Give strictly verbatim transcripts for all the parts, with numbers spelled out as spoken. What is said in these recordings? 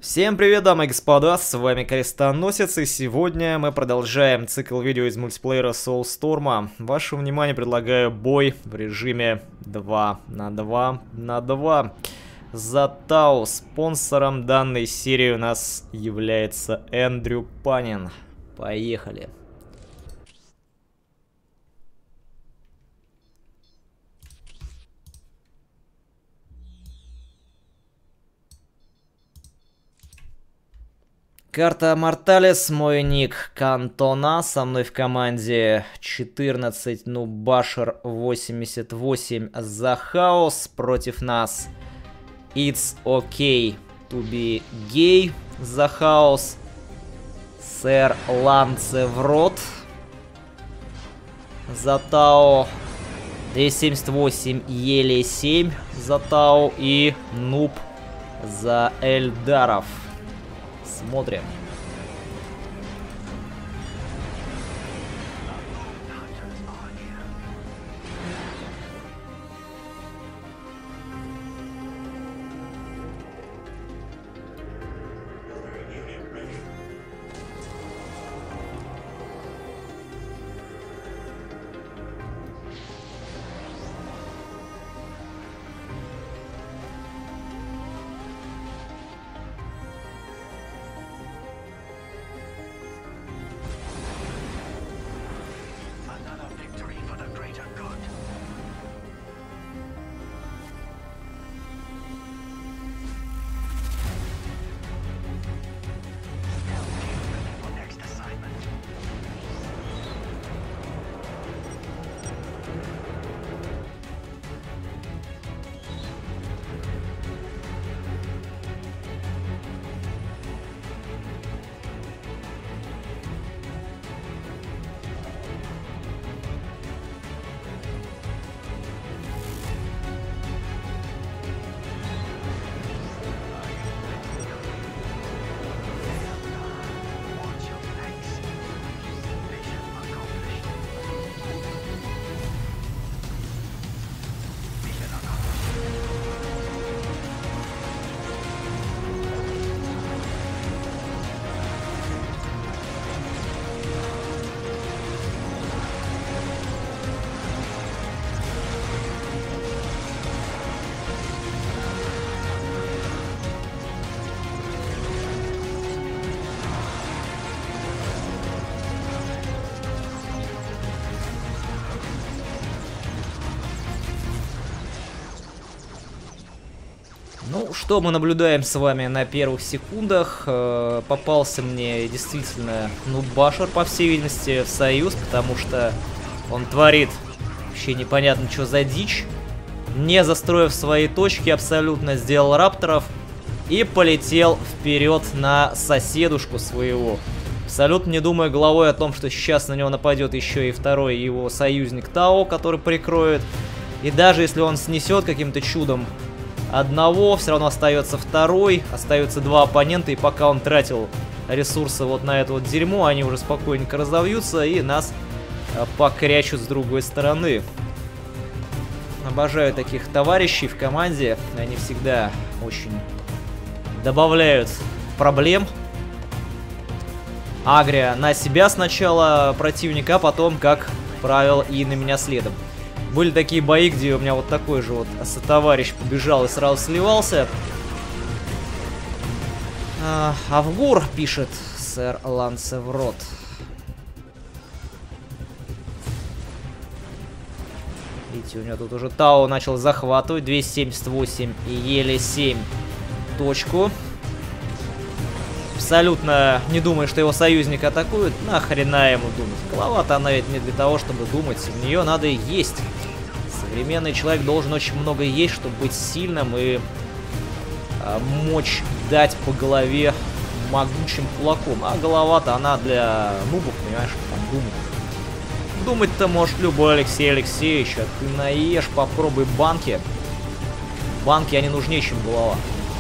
Всем привет, дамы и господа, с вами Крестоносец, и сегодня мы продолжаем цикл видео из мультиплеера Soulstorm. Вашему вниманию предлагаю бой в режиме два на два на два. За Тау спонсором данной серии у нас является Эндрю Панин. Поехали. Карта Морталес, мой ник Кантона, со мной в команде четырнадцать, Нубашер восемьдесят восемь, за Хаос, против нас It's Okay to be Gay, за Хаос, Сэр Ланцеврот, за Тао двести семьдесят восемь, Еле семь, за Тао и Нуб за Эльдаров. Смотрим. Ну, что мы наблюдаем с вами на первых секундах? Э, попался мне действительно Нубашер, по всей видимости, в союз, потому что он творит вообще непонятно что за дичь. Не застроив свои точки, абсолютно сделал рапторов и полетел вперед на соседушку своего. Абсолютно не думая головой о том, что сейчас на него нападет еще и второй его союзник Тао, который прикроет. И даже если он снесет каким-то чудом одного, все равно остается второй, остаются два оппонента, и пока он тратил ресурсы вот на это вот дерьмо, они уже спокойненько разовьются и нас покрячут с другой стороны. Обожаю таких товарищей в команде, они всегда очень добавляют проблем. Агрия на себя сначала противника, а потом, как правило, и на меня следом. Были такие бои, где у меня вот такой же вот сотоварищ побежал и сразу сливался. А, Авгур, пишет сэр Ланцеврот. Видите, у него тут уже Тао начал захватывать. двести семьдесят восемь и Еле семь точку. Абсолютно не думаю, что его союзник атакует. Нахрена ему думать? Голова-то она ведь не для того, чтобы думать. В нее надо и есть. Современный человек должен очень много есть, чтобы быть сильным и а, мочь дать по голове могучим кулаком. А голова-то она для нубов, понимаешь, там думать. Думать-то может любой Алексей Алексеевич. А ты наешь, попробуй банки. Банки, они нужнее, чем голова.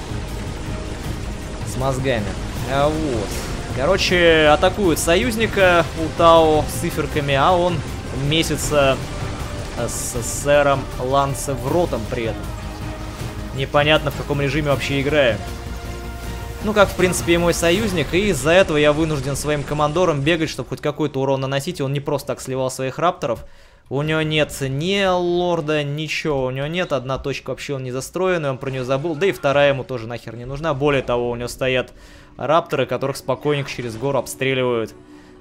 С мозгами. А вот. Короче, атакуют союзника у Тао с циферками, а он месяца с сэром Ланцевротом при этом. Непонятно, в каком режиме вообще играю. Ну, как, в принципе, и мой союзник. И из-за этого я вынужден своим командором бегать, чтобы хоть какой-то урон наносить. И он не просто так сливал своих рапторов. У него нет ни лорда, ничего у него нет. Одна точка вообще он не застроенный, он про нее забыл. Да и вторая ему тоже нахер не нужна. Более того, у него стоят рапторы, которых спокойненько через гору обстреливают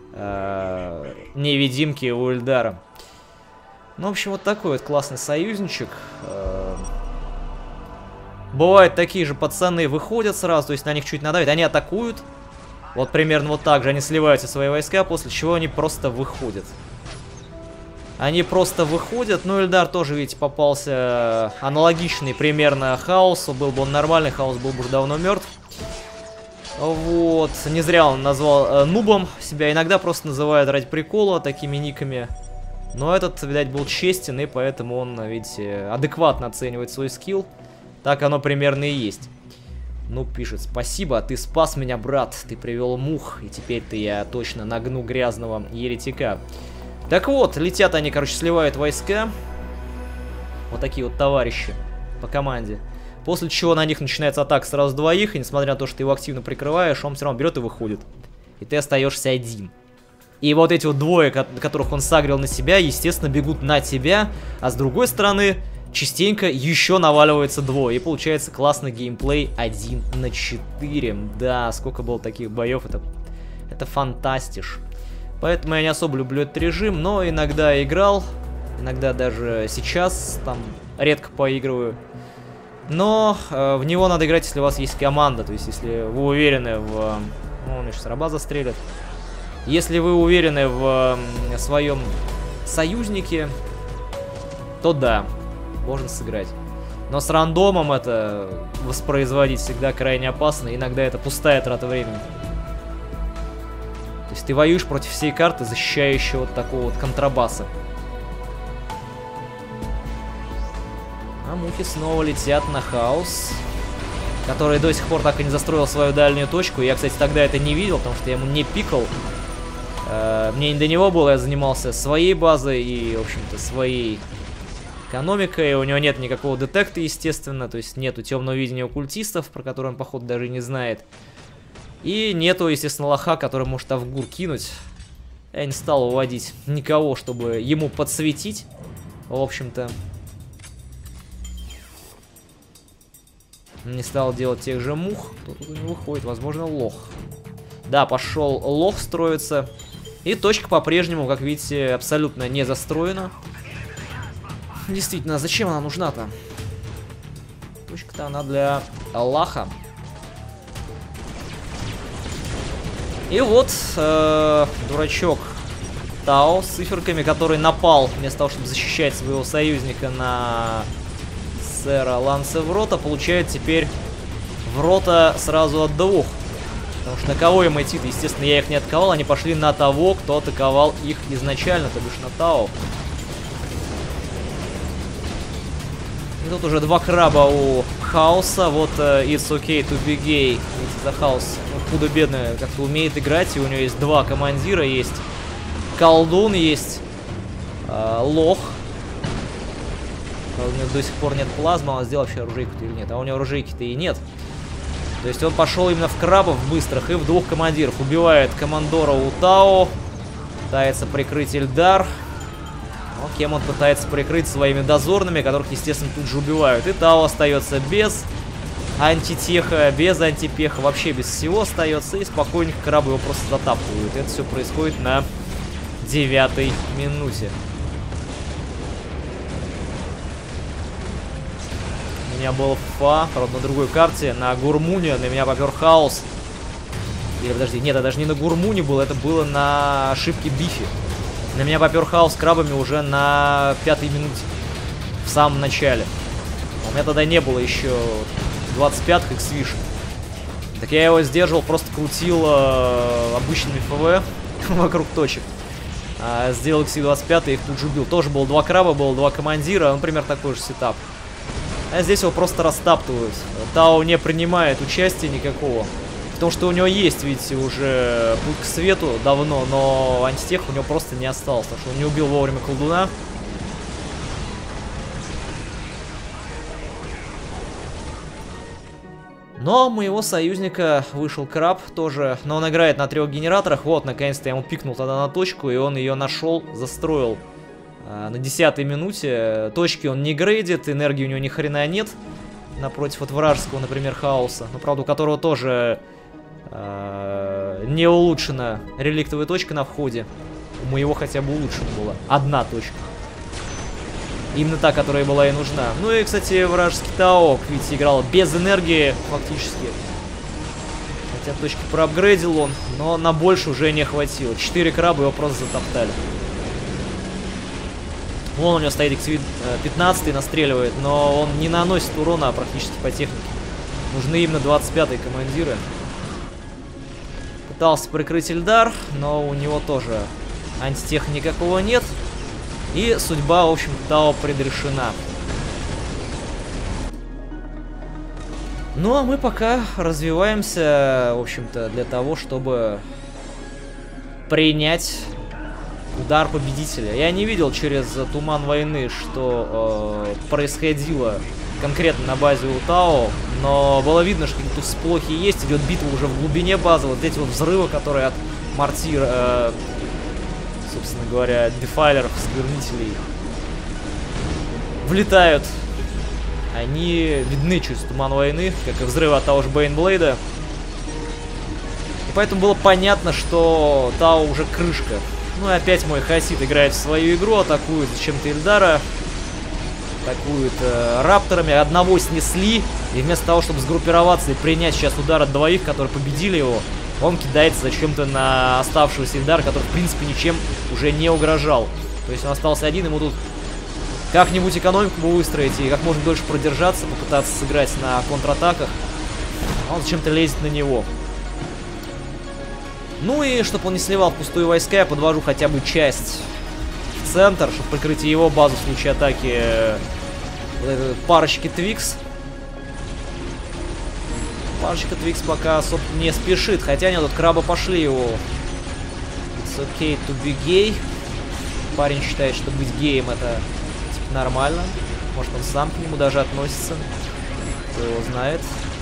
э, невидимки у Ильдара. Ну, в общем, вот такой вот классный союзничек. Э, бывают такие же пацаны, выходят сразу, то есть на них чуть надавить. Они атакуют. Вот примерно вот так же. Они сливают все свои войска, после чего они просто выходят. Они просто выходят. Ну, Ильдар тоже, видите, попался аналогичный примерно хаосу. Был бы он нормальный, хаос был бы уже давно мертв. Вот. Не зря он назвал э, нубом себя. Иногда просто называют ради прикола такими никами. Но этот, видать, был честен, и поэтому он, видите, адекватно оценивает свой скилл. Так оно примерно и есть. Ну, пишет: спасибо, ты спас меня, брат. Ты привел мух, и теперь-то я точно нагну грязного еретика. Так вот, летят они, короче, сливают войска. Вот такие вот товарищи по команде. После чего на них начинается атака сразу двоих. И несмотря на то, что ты его активно прикрываешь, он все равно берет и выходит. И ты остаешься один. И вот эти вот двое, которых он сагрил на себя, естественно, бегут на тебя. А с другой стороны, частенько еще наваливается двое. И получается классный геймплей один на четыре. Да, сколько было таких боев, это, это фантастиш. Поэтому я не особо люблю этот режим, но иногда играл, иногда даже сейчас там редко поигрываю. Но э, в него надо играть, если у вас есть команда, то есть если вы уверены в... Ну, он сейчас раба застрелит. Если вы уверены в э, своем союзнике, то да, можно сыграть. Но с рандомом это воспроизводить всегда крайне опасно, иногда это пустая трата времени. То есть ты воюешь против всей карты, защищающей вот такого вот контрабаса. А мухи снова летят на хаос, который до сих пор так и не застроил свою дальнюю точку. Я, кстати, тогда это не видел, потому что я ему не пикал. Мне не до него было, я занимался своей базой и, в общем-то, своей экономикой. У него нет никакого детекта, естественно, то есть нету темного видения оккультистов, про который он, походу, даже не знает. И нету, естественно, лоха, который может Авгур кинуть. Я не стал выводить никого, чтобы ему подсветить. В общем-то. Не стал делать тех же мух. Кто тут не выходит? Возможно, лох. Да, пошел лох строиться. И точка по-прежнему, как видите, абсолютно не застроена. Действительно, зачем она нужна-то? Точка-то она для Аллаха. И вот э, дурачок Тао с циферками, который напал, вместо того, чтобы защищать своего союзника, на сэра Лансеврота, получает теперь в рота сразу от двух. Потому что на кого им идти-то? Естественно, я их не атаковал, они пошли на того, кто атаковал их изначально, то бишь на Тао. И тут уже два краба у хаоса. Вот uh, It's okay to be gay. За хаос худо-бедно как-то умеет играть. И у него есть два командира. Есть колдун, есть uh, лох. У него до сих пор нет плазмы. Он сделал вообще оружейку-то или нет? А у него оружейки-то и нет. То есть он пошел именно в крабов быстрых и в двух командиров. Убивает командора у Тао. Пытается прикрыть Ильдар. Но кем он пытается прикрыть? Своими дозорными, которых, естественно, тут же убивают. И Тао остается без антитеха, без антипеха, вообще без всего остается. И спокойненько крабы его просто затапливают. Это все происходит на девятой минуте. У меня был фа, правда, на другой карте, на Гурмуне, на меня попер хаос. Или, подожди, нет, это даже не на Гурмуне было, это было на ошибке Бифи. На меня попер хаос с крабами уже на пятой минуте, в самом начале. У меня тогда не было еще двадцать пятых икс-виш. Так я его сдерживал, просто крутил э, обычными ФВ вокруг точек. А, сделал икс двадцать пять, их тут же убил. Тоже было два краба, было два командира, например, такой же сетап. А здесь его просто растаптывают. Тао не принимает участия никакого. Потому что у него есть, видите, уже путь к свету давно, но антитех у него просто не осталось. Потому что он не убил вовремя колдуна. Но у моего союзника вышел краб тоже, но он играет на трех генераторах. Вот, наконец-то я ему пикнул тогда на точку, и он ее нашел, застроил. А, на десятой минуте. Точки он не грейдит, энергии у него ни хрена нет. Напротив от вражеского, например, хаоса. Но, правда, у которого тоже а, не улучшена реликтовая точка на входе. У моего хотя бы улучшена была. Одна точка. Именно та, которая была и нужна. Ну и, кстати, вражеский Тао, видите, играл без энергии фактически. Хотя точки проапгрейдил он, но на больше уже не хватило. Четыре краба его просто затоптали. Вон у него стоит икс ви пятнадцать, настреливает, но он не наносит урона практически по технике. Нужны именно двадцать пятые командиры. Пытался прикрыть Ильдар, но у него тоже антитеха никакого нет. И судьба, в общем, Тао предрешена. Ну, а мы пока развиваемся, в общем-то, для того, чтобы принять удар победителя. Я не видел через Туман Войны, что э, происходило конкретно на базе у Тао, но было видно, что какие-то всплохи есть, идет битва уже в глубине базы, вот эти вот взрывы, которые от мортир... Э, собственно говоря, дефайлеров, сквернителей влетают. Они видны через Туман Войны, как и взрывы от того же Бейнблейда. И поэтому было понятно, что Тао уже крышка. Ну и опять мой Хасид играет в свою игру, атакует зачем-то Ильдара. Атакует э, рапторами. Одного снесли, и вместо того, чтобы сгруппироваться и принять сейчас удар от двоих, которые победили его, он кидается зачем-то на оставшегося Ильдара, который, в принципе, ничем уже не угрожал. То есть он остался один, ему тут как-нибудь экономику выстроить и как можно дольше продержаться, попытаться сыграть на контратаках. А он зачем-то лезет на него. Ну и, чтобы он не сливал пустые войска, я подвожу хотя бы часть в центр, чтобы прикрыть его базу в случае атаки вот этой парочки Твикс. Парочка Твикс пока особо не спешит, хотя они тут крабы пошли его. It's okay to be gay. Парень считает, что быть геем это типа нормально. Может, он сам к нему даже относится. Кто его знает.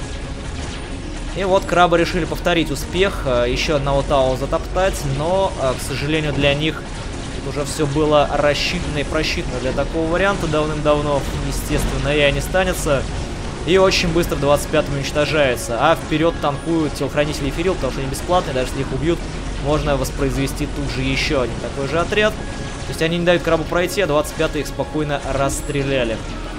И вот крабы решили повторить успех. Еще одного Тао затоптать, но, к сожалению, для них тут уже все было рассчитано и просчитано. Для такого варианта давным-давно, естественно, и не станется. И очень быстро двадцать пятым уничтожается. А вперед танкуют телохранители Эфирил, потому что они бесплатные, даже если их убьют, можно воспроизвести тут же еще один такой же отряд. То есть они не дают крабу пройти, а двадцать пятые их спокойно расстреляли.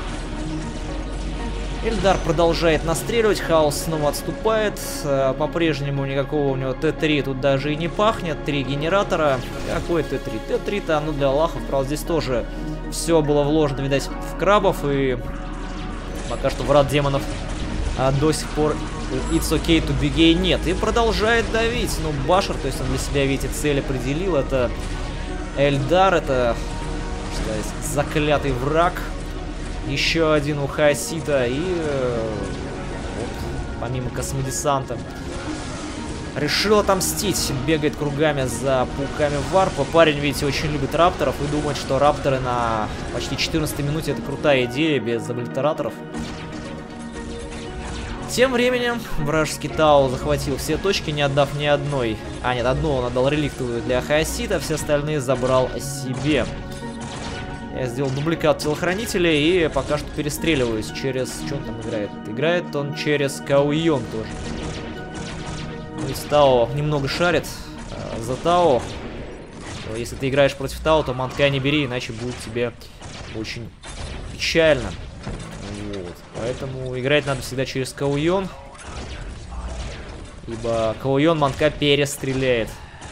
Ильдар продолжает настреливать, хаос снова отступает. По-прежнему никакого у него Т три тут даже и не пахнет. Три генератора. Какой Т три? Т три-то оно для лахов. Правда, здесь тоже все было вложено, видать, в крабов. И пока что врат демонов а до сих пор It's okay to be gay нет. И продолжает давить. Ну, Башар, то есть он для себя, видите, цель определил. Это Эльдар, это, что сказать, заклятый враг. Еще один у Хаосита. И э, вот, помимо космодесанта решил отомстить. Бегает кругами за пауками варпа. Парень, видите, очень любит рапторов и думает, что рапторы на почти четырнадцатой минуте это крутая идея без облитераторов. Тем временем вражеский Тао захватил все точки, не отдав ни одной. А, нет, одну он отдал реликтовую для Хаосита, все остальные забрал себе. Я сделал дубликат телохранителей и пока что перестреливаюсь через... Что он там играет? Играет он через Каойон тоже. Ведь Тао немного шарит э, за Тао. Если ты играешь против Тао, то манка не бери, иначе будет тебе очень печально. Вот. Поэтому играть надо всегда через Каойон. Ибо Каойон манка перестреляет.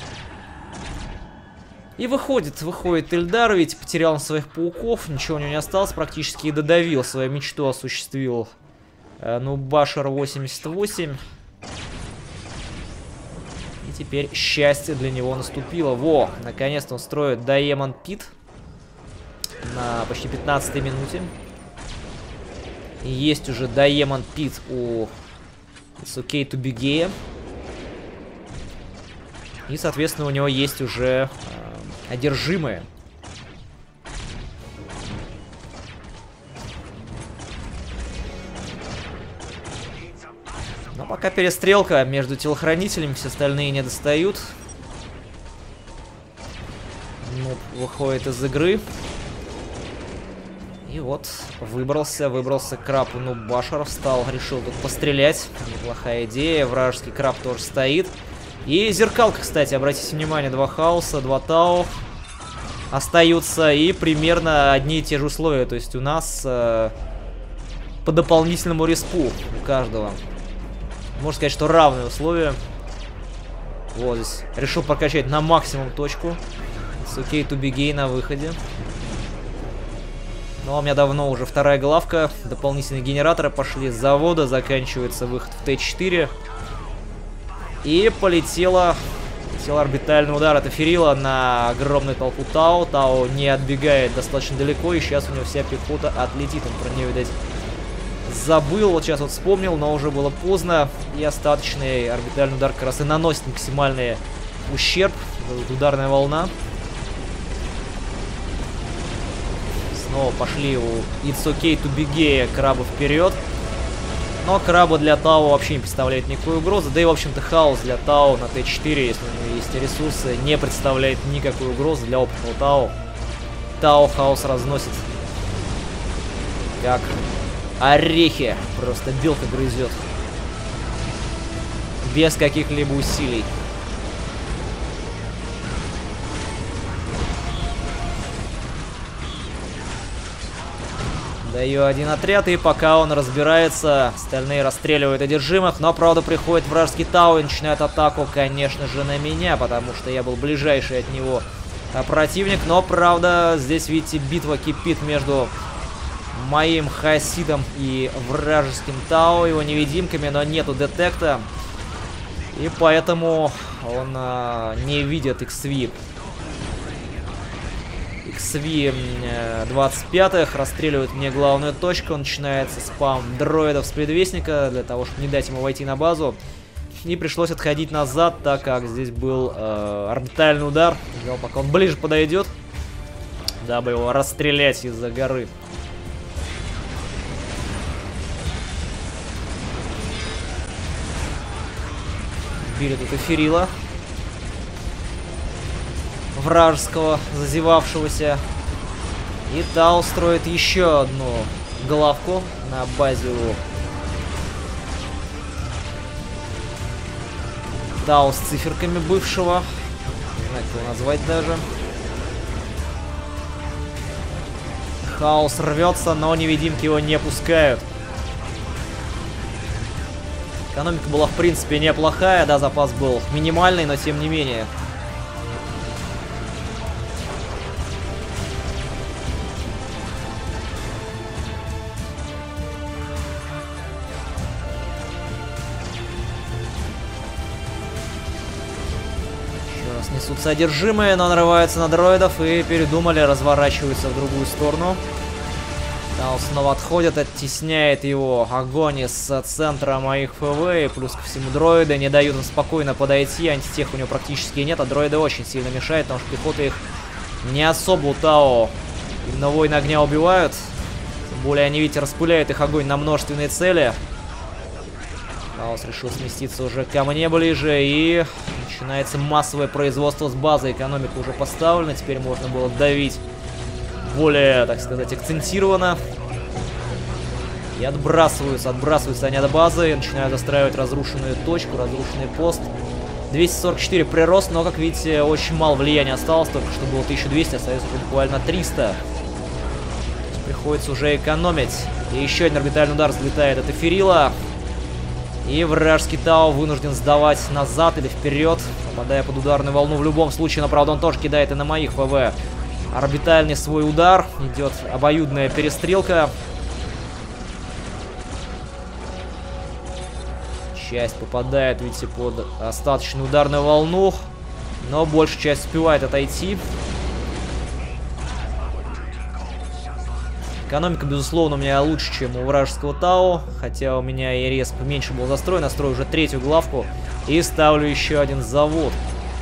И выходит, выходит Ильдар, ведь потерял он своих пауков, ничего у него не осталось, практически и додавил, свою мечту осуществил. Э, ну, Башар восемьдесят восемь. И теперь счастье для него наступило. Во, наконец-то он строит Diamond Pit на почти пятнадцатой минуте. И есть уже Diamond Pit у It's okay to be gay. И, соответственно, у него есть уже э, одержимые. Но пока перестрелка между телохранителями, все остальные не достают. Нуб выходит из игры. И вот, выбрался, выбрался краб, Нуб Башар встал, решил тут пострелять. Неплохая идея, вражеский краб тоже стоит. И зеркалка, кстати, обратите внимание, два хаоса, два тау остаются. И примерно одни и те же условия, то есть у нас э, по дополнительному респу у каждого. Можно сказать, что равные условия. Вот здесь решил прокачать на максимум точку. It's okay to be gay на выходе. Ну, а у меня давно уже вторая главка. Дополнительные генераторы пошли с завода. Заканчивается выход в Т четыре. И полетела, полетел орбитальный удар от Эфирила на огромную толпу Тау. Тау не отбегает достаточно далеко. И сейчас у него вся пехота отлетит. Он про нее, видать, забыл. Вот сейчас вот вспомнил, но уже было поздно. И остаточный орбитальный удар как раз и наносит максимальный ущерб. Ударная волна. Снова пошли у It's okay to be gay крабы вперед. Но крабы для Тау вообще не представляет никакой угрозы. Да и, в общем-то, хаос для Тау на Т четыре, если у него есть ресурсы, не представляет никакой угрозы для опытного Тау. Тау хаос разносит как орехи. Просто белка грызет. Без каких-либо усилий. Даю один отряд, и пока он разбирается, остальные расстреливают одержимых. Но, правда, приходит вражеский Тау и начинает атаку, конечно же, на меня, потому что я был ближайший от него противник. Но, правда, здесь, видите, битва кипит между моим хасидом и вражеским Тау, его невидимками, но нету детекта. И поэтому он а, не видит икс ви. икс ви двадцать пятых расстреливает мне главную точку. Начинается спам дроидов с предвестника для того, чтобы не дать ему войти на базу. И пришлось отходить назад, так как здесь был э, орбитальный удар. Ждал, пока он ближе подойдет, дабы его расстрелять из-за горы. Били тут Эфирила вражеского, зазевавшегося. И Тау строит еще одну главку на базе у Тау с циферками бывшего. Не знаю, как его назвать даже. Хаос рвется, но невидимки его не пускают. Экономика была, в принципе, неплохая. Да, запас был минимальный, но тем не менее. Несут содержимое, но нарываются на дроидов и передумали, разворачиваются в другую сторону. Тау снова отходит, оттесняет его огонь из центра моих ФВ, и плюс ко всему дроиды не дают им спокойно подойти, антитех у него практически нет, а дроиды очень сильно мешают, потому что пехота их не особо у Тау именно войны огня убивают. Тем более они, видите, распыляют их огонь на множественные цели. Хаос решил сместиться уже ко мне ближе, и начинается массовое производство с базы. Экономика уже поставлена, теперь можно было давить более, так сказать, акцентированно. И отбрасываются, отбрасываются они от базы, и начинают застраивать разрушенную точку, разрушенный пост. двести сорок четыре прирост, но, как видите, очень мало влияния осталось, только что было тысяча двести, остается уже буквально триста. Приходится уже экономить. И еще один орбитальный удар взлетает от Эфирила. И вражеский Тау вынужден сдавать назад или вперед, попадая под ударную волну в любом случае. Но, правда, он тоже кидает и на моих ФВ орбитальный свой удар. Идет обоюдная перестрелка. Часть попадает, видите, под остаточную ударную волну, но большая часть успевает отойти. Экономика, безусловно, у меня лучше, чем у вражеского Тау, хотя у меня и респ меньше был застроен. Настрою уже третью главку и ставлю еще один завод.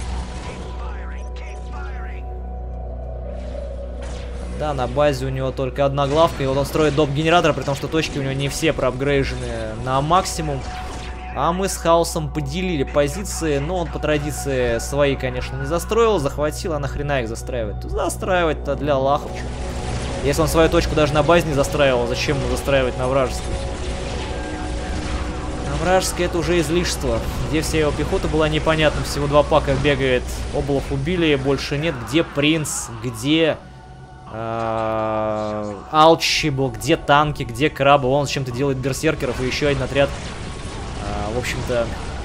Да, на базе у него только одна главка, и вот он строит доп-генератор, при том, что точки у него не все проапгрейжены на максимум. А мы с Хаосом поделили позиции, но он по традиции свои, конечно, не застроил, захватил, а нахрена их застраивать? Застраивать-то для лахов. Если он свою точку даже на базе не застраивал, зачем ему застраивать на вражескую? На вражеской это уже излишество. Где вся его пехота была, непонятно. Всего два пака бегает, облов убили, больше нет. Где принц, где... Алчи был, где танки, где крабы. Он с чем-то делает берсеркеров и еще один отряд. В общем-то,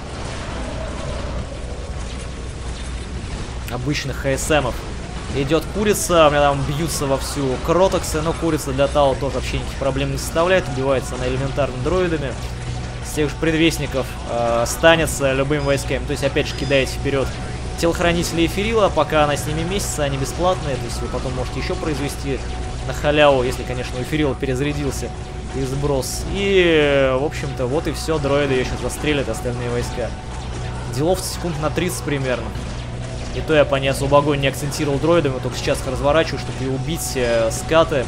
обычных ХСМов. Идет курица, у меня там бьются вовсю кротоксы, но курица для Тао тоже вообще никаких проблем не составляет. Убивается она элементарными дроидами. С тех же предвестников э, станется любыми войсками. То есть опять же кидаете вперед телохранителей Эфирила, пока она с ними месяца, они бесплатные. То есть вы потом можете еще произвести на халяву, если, конечно, у Эфирила перезарядился и сброс. И, в общем-то, вот и все. Дроиды еще застрелят остальные войска. Делов секунд на тридцать примерно. И то я по не особо огонь не акцентировал дроидами, только сейчас их разворачиваю, чтобы и убить э, скаты.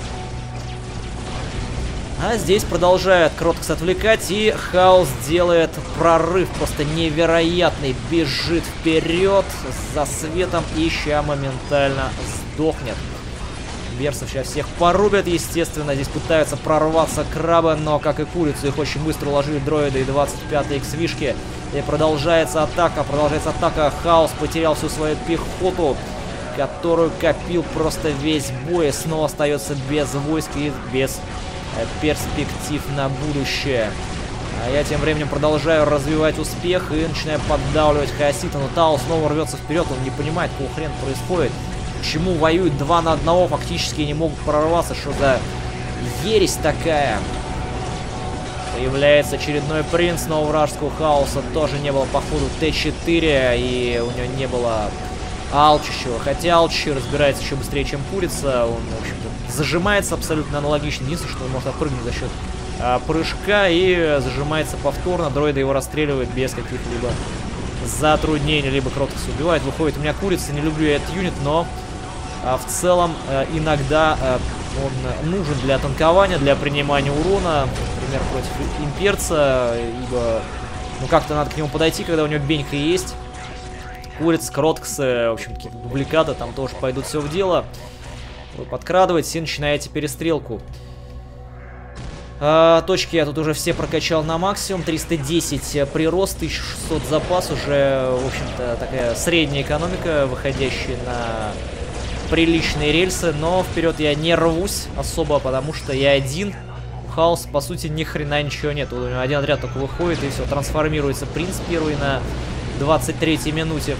А здесь продолжает Кротокс отвлекать, и Хаос делает прорыв просто невероятный. Бежит вперед за светом и ща моментально сдохнет. Берсов сейчас всех порубят, естественно. Здесь пытаются прорваться крабы, но, как и курицу, их очень быстро уложили дроиды и двадцать пятые икс-вишки. И продолжается атака, продолжается атака. Хаос потерял всю свою пехоту, которую копил просто весь бой. Снова остается без войск и без перспектив на будущее. А я тем временем продолжаю развивать успех и начинаю поддавливать Хаосита. Но Тао снова рвется вперед, он не понимает, какого хрена происходит. Почему воюют два на одного, фактически не могут прорваться, что за ересь такая. Появляется очередной принц, но у вражеского Хаоса тоже не было, походу, Т четыре, и у него не было алчущего. Хотя алчущий разбирается еще быстрее, чем курица. Он, в общем-то, зажимается абсолютно аналогично. Единственное, что он может отпрыгнуть за счет а, прыжка и зажимается повторно. Дроиды его расстреливают без каких-либо затруднений, либо Кротокс убивает. Выходит у меня курица, не люблю я этот юнит, но а, в целом а, иногда а, он нужен для танкования, для принимания урона, например, против имперца, ибо ну как-то надо к нему подойти, когда у него бенька есть. Курица, Кротоксы, в общем, какие-то дубликаты там тоже пойдут все в дело. Вы подкрадываетесь и начинаете перестрелку. А, точки я тут уже все прокачал на максимум. триста десять прирост, тысяча шестьсот запас. Уже, в общем-то, такая средняя экономика, выходящая на приличные рельсы. Но вперед я не рвусь особо, потому что я один. У Хаоса, по сути, ни хрена ничего нет. У него один отряд только выходит, и все, трансформируется принц первый на двадцать третьей минуте.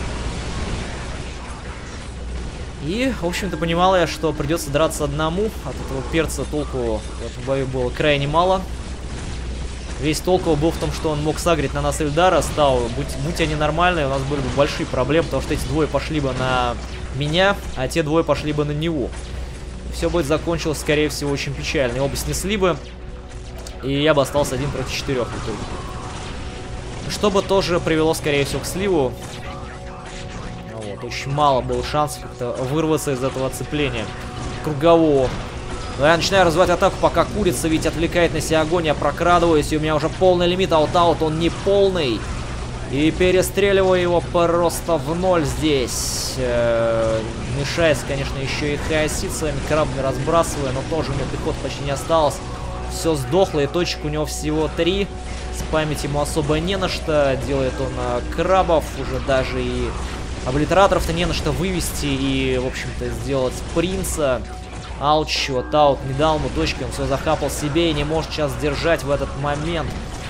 И, в общем-то, понимал я, что придется драться одному. От этого перца толку в этом бою было крайне мало. Весь толк его был в том, что он мог сагрить на нас Эльдара. Стал, будь, будь они нормальные, у нас были бы большие проблемы, потому что эти двое пошли бы на меня, а те двое пошли бы на него. Все будет закончилось, скорее всего, очень печально. И оба снесли бы, и я бы остался один против четырех в итоге. Что бы тоже привело, скорее всего, к сливу. Вот, очень мало было шансов как-то вырваться из этого оцепления кругового. Но я начинаю развивать атаку, пока курица ведь отвлекает на себя огонь. Я прокрадываюсь, и у меня уже полный лимит, аут-аут, он не полный. И перестреливаю его просто в ноль здесь. Э-э, мешается, конечно, еще и Хаосит своими крабами разбрасывая, но тоже у него пехот почти не осталось. Все сдохло, и точек у него всего три. Спамить ему особо не на что. Делает он а, крабов, уже даже и облитераторов-то не на что вывести. И, в общем-то, сделать принца. Ауч, вот аут не дал ему точки, он все захапал себе и не может сейчас держать в этот момент.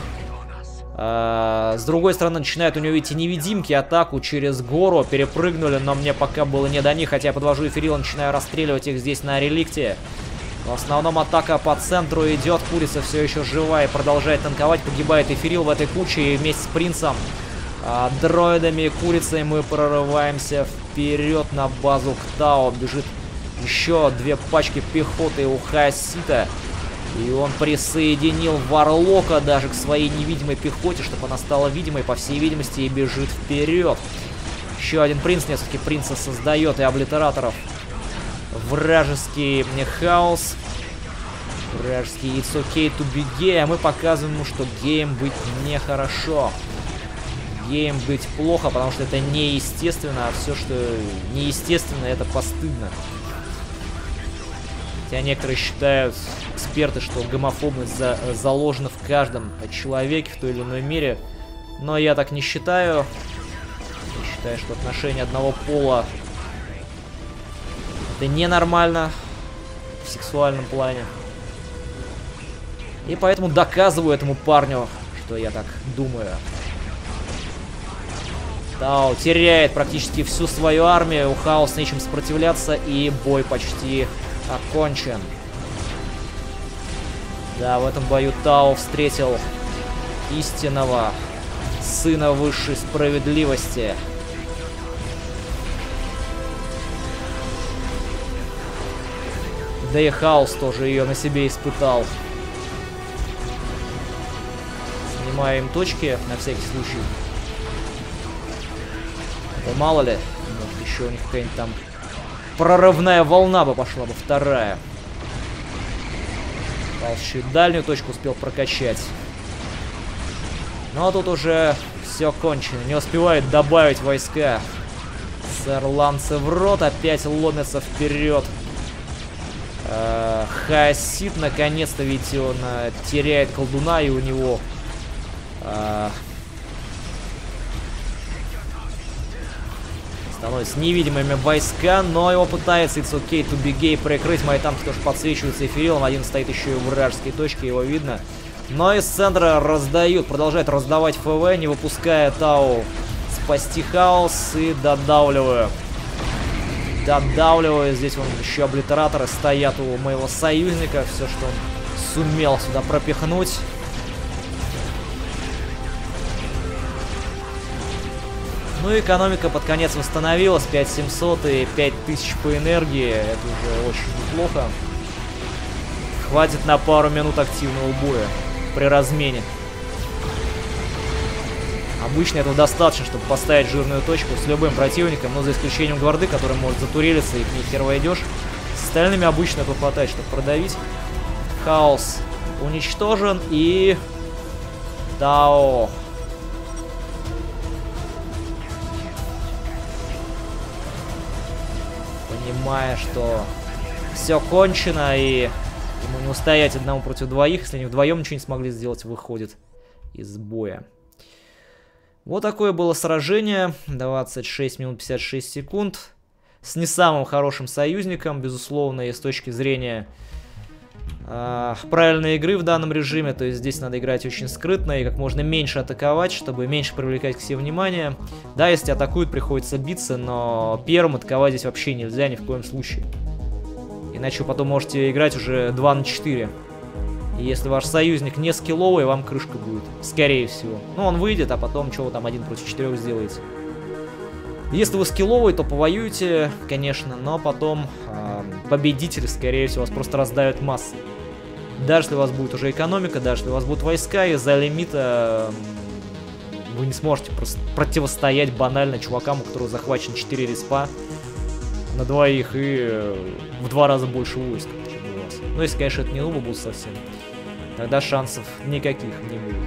А, с другой стороны, начинают у него эти невидимки, атаку через гору. Перепрыгнули, но мне пока было не до них. Хотя я подвожу Эфирила, начинаю расстреливать их здесь на реликте. В основном атака по центру идет. Курица все еще жива и продолжает танковать. Погибает Эфирил в этой куче. И вместе с принцем, а, дроидами и курицей мы прорываемся вперед на базу к Тао. Бежит еще две пачки пехоты у Хаосита. И он присоединил Варлока даже к своей невидимой пехоте, чтобы она стала видимой, по всей видимости, и бежит вперед. Еще один принц, несколько принца создает и облитераторов. Вражеский мне Хаос. Вражеский It's okay to be gay, а мы показываем ему, что геем быть нехорошо. Геем быть плохо, потому что это неестественно, а все, что неестественно, это постыдно. Хотя некоторые считают, эксперты, что гомофобность за, заложена в каждом человеке в той или иной мере. Но я так не считаю. Я считаю, что отношения одного пола это ненормально в сексуальном плане. И поэтому доказываю этому парню, что я так думаю. Тао теряет практически всю свою армию, у Хаоса нечем сопротивляться, и бой почти окончен. Да, в этом бою Тао встретил истинного сына высшей справедливости. Да и Хаос тоже ее на себе испытал. Снимаем точки на всякий случай. Да мало ли, может еще у них какая-нибудь там прорывная волна бы пошла бы, вторая. Хаос еще и дальнюю точку успел прокачать. Но тут уже все кончено. Не успевает добавить войска. Сэр Ланцеврот опять ломится вперед. Э, Хаосит, наконец-то, ведь он э, теряет колдуна, и у него э, становятся невидимыми войска, но его пытается It's okay to be gay прикрыть. Мои танки тоже подсвечиваются эфирилом. Один стоит еще и в вражеской точке, его видно. Но из центра раздают, продолжает раздавать ФВ, не выпуская Тау спасти Хаос, и додавливаю. Додавливаю. Здесь вон еще облитераторы стоят у моего союзника. Все, что он сумел сюда пропихнуть. Ну и экономика под конец восстановилась. пять тысяч семьсот и пять тысяч по энергии. Это уже очень неплохо. Хватит на пару минут активного боя при размене. Обычно этого достаточно, чтобы поставить жирную точку с любым противником, но за исключением гварды, который может затурелиться и к ней хер войдешь. С остальными обычно этого хватает, чтобы продавить. Хаос уничтожен, и Тао. Понимая, что все кончено, и ему не устоять одному против двоих, если они вдвоем ничего не смогли сделать, выходит из боя. Вот такое было сражение. двадцать шесть минут пятьдесят шесть секунд. С не самым хорошим союзником, безусловно, и с точки зрения э, правильной игры в данном режиме. То есть здесь надо играть очень скрытно и как можно меньше атаковать, чтобы меньше привлекать к себе внимание. Да, если атакуют, приходится биться, но первым атаковать здесь вообще нельзя ни в коем случае. Иначе вы потом можете играть уже два на четыре. И если ваш союзник не скилловый, вам крышка будет. Скорее всего. Ну, он выйдет, а потом что вы там один против четырех сделаете. Если вы скилловый, то повоюете, конечно, но потом э, победитель, скорее всего, вас просто раздавит массы. Даже если у вас будет уже экономика, даже если у вас будут войска, из-за лимита э, вы не сможете просто противостоять банально чувакам, у которых захвачено четыре респа на двоих и э, в два раза больше войск, чем у вас. Ну, если, конечно, это не нубы будут совсем. Тогда шансов никаких не будет.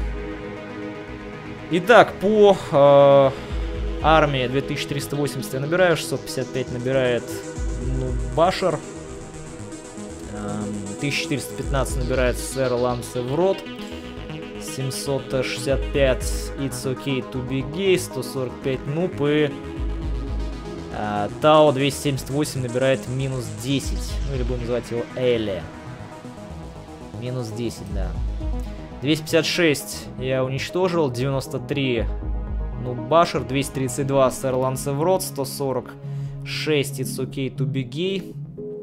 Итак, по э, армии две тысячи триста восемьдесят я набираю, шестьсот пятьдесят пять набирает Нубашер, э, тысяча четыреста пятнадцать набирает Сэр Ланцеврот, семьсот шестьдесят пять It's okay to be gay, сто сорок пять Нуб, и э, Тао двести семьдесят восемь набирает минус десять, ну или будем называть его Элли. Минус десять, да. двести пятьдесят шесть я уничтожил, девяносто три Нубашер, двести тридцать два Сэр Ланцеврот, сто сорок шесть It's okay to be gay,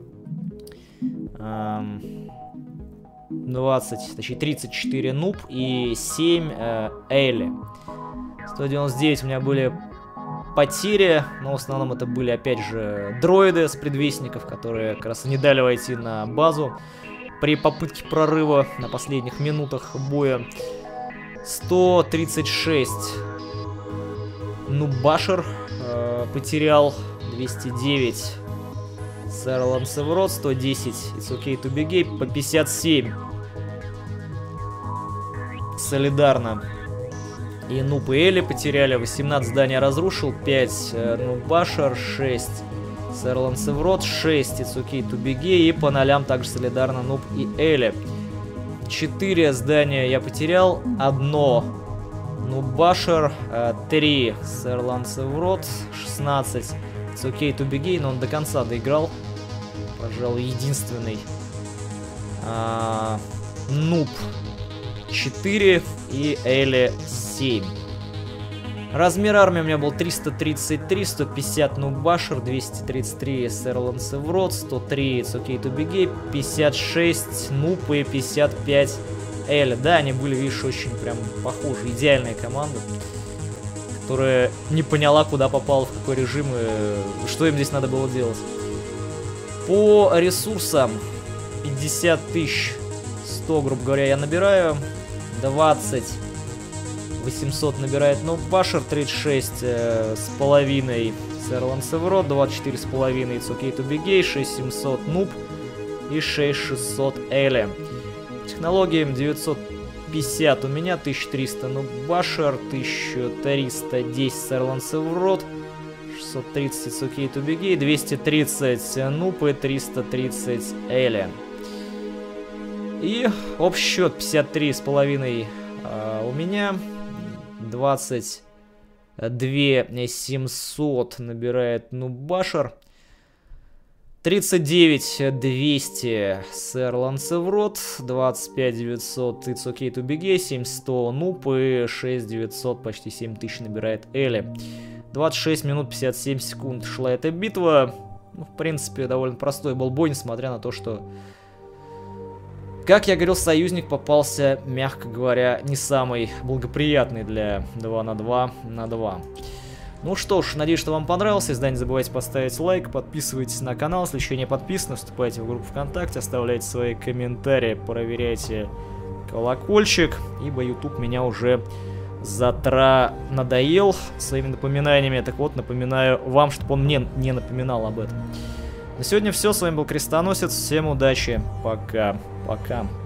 эм, двадцать, точнее тридцать четыре Нуб и семь э, Элли. сто девяносто девять у меня были потери, но в основном это были опять же дроиды с предвестников, которые как раз не дали войти на базу при попытке прорыва на последних минутах боя. сто тридцать шесть Нубашер э, потерял, двести девять Сэр Лансеврот, сто десять. It's okay to be gay по пятьдесят семь. Солидарно. И Нуб и Эли потеряли. восемнадцать здания разрушил. пять Нубашер, шесть Сэр Лансеврот, шесть It's okay to be gay. И по нолям также солидарно Нуб и Эли. четыре здания я потерял. одно Нубашер, три Сэр Лансеврот, шестнадцать It's okay to be gay. Но он до конца доиграл. Пожалуй, единственный. А, Нуб четыре и Эли семь. Размер армии у меня был триста тридцать три, сто пятьдесят Нубашер, двести тридцать три Сэр Лансеврот, сто три It's okay to be gay, пятьдесят шесть Нуб и пятьдесят пять Эли. Да, они были, видишь, очень прям похожи. Идеальная команда, которая не поняла, куда попала, в какой режим и что им здесь надо было делать. По ресурсам пятьдесят тысяч сто, грубо говоря, я набираю. двадцать восемьсот набирает Нубашер, тридцать шесть э, с половиной Сэр Лансеврот, двадцать четыре с половиной It's okay to be gay, шесть семьсот Нуб и шесть шестьсот Эли. Технологии девятьсот пятьдесят у меня, тысяча триста Нубашер, тысяча триста десять Сэр Лансеврот, шестьсот тридцать It's okay to be gay, двести тридцать Нуб и триста тридцать Эли. И общий счет пятьдесят три с половиной э, у меня, двадцать две семьсот набирает Нубашер, тридцать девять двести Сэр Лансеврот, двадцать пять девятьсот It's okay to be gay, семь сто Нуб и шесть девятьсот, почти семь тысяч набирает Эли. двадцать шесть минут пятьдесят семь секунд шла эта битва. Ну, в принципе, довольно простой был бой, несмотря на то, что, как я говорил, союзник попался, мягко говоря, не самый благоприятный для два на два на два. Ну что ж, надеюсь, что вам понравилось. Если да, не забывайте поставить лайк, подписывайтесь на канал, если еще не подписаны, вступайте в группу ВКонтакте, оставляйте свои комментарии, проверяйте колокольчик, ибо YouTube меня уже затра надоел своими напоминаниями. Так вот, напоминаю вам, чтобы он мне не напоминал об этом. На сегодня все, с вами был Крестоносец, всем удачи, пока, пока.